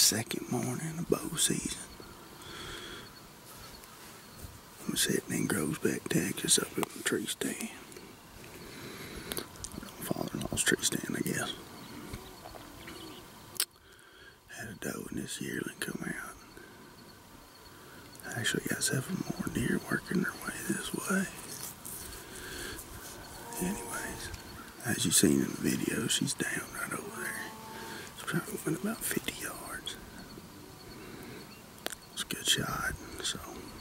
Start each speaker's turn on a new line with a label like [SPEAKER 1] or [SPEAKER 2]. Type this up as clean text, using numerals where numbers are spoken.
[SPEAKER 1] second morning of bow season. I'm sitting in Groesbeck, Texas, up at my tree stand. My father-in-law's tree stand, I guess. Had a doe in this yearling come out. I actually got several more deer working their way this way. Anyways, as you've seen in the video, she's down right over there. She's probably went about 50 yards. It's a good shot, so